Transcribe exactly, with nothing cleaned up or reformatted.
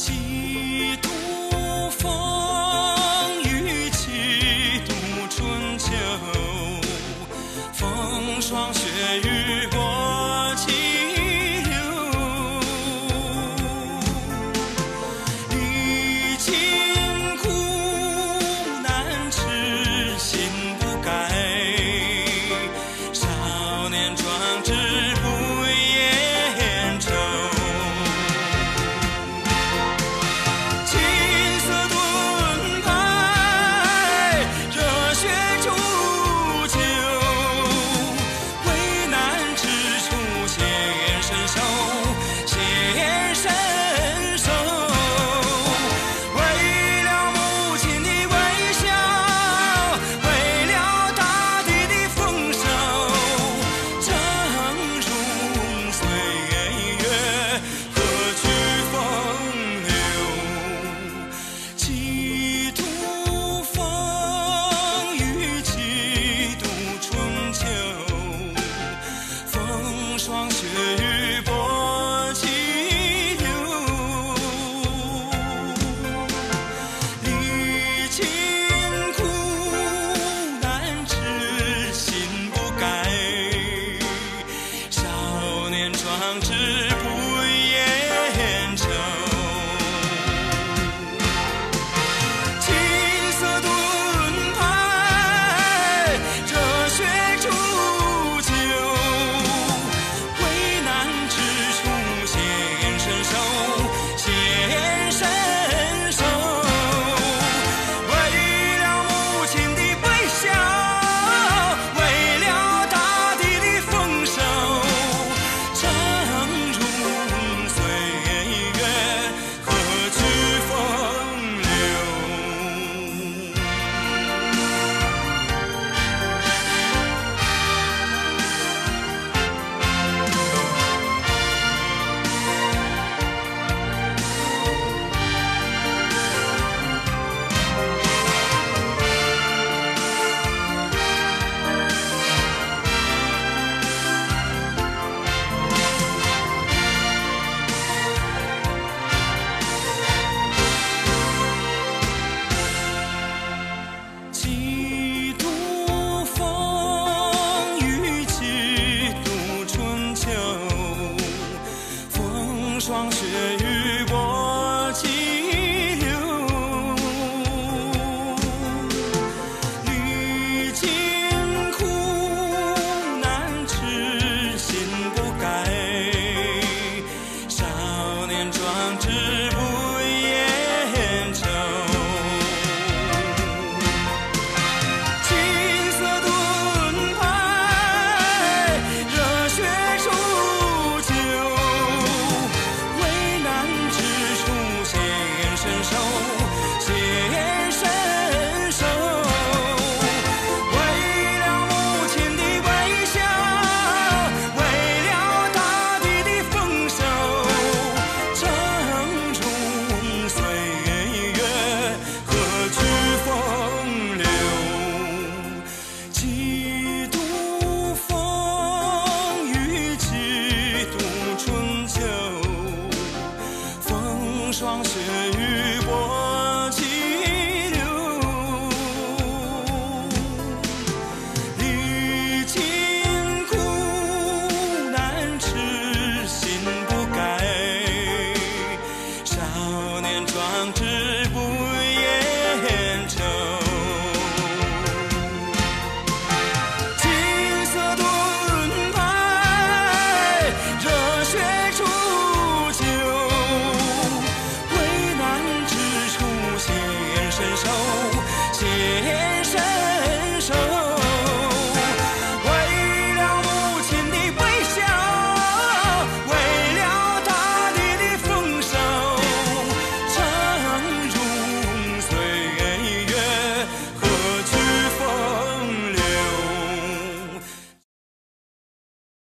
几度风雨，几度春秋，风霜雪雨过激流，历经苦难痴心不改，少年壮志不言愁。金色盾牌，热血铸就，危难之处显身手，显身手。为了母亲的微笑，为了大地的丰收，峥嵘岁月，何惧风流？几度风雨，几度春秋，风霜雪雨波激流，历经苦难痴心不改，少年壮志不言愁。金色盾牌，热血铸就，危难之处显身手，显身手。为了母亲的微笑，为了大地的丰收，峥嵘岁月，何惧风流？几度风雨，几度春秋，风霜雪雨波激流，历经苦难痴心不改，少年壮志不言愁。金色盾牌，热血铸就，危难之处显身手，显身手。为了母亲的微笑，为了大地的丰收，峥嵘岁月，何惧风流？几度风雨，几度春秋，风霜雪雨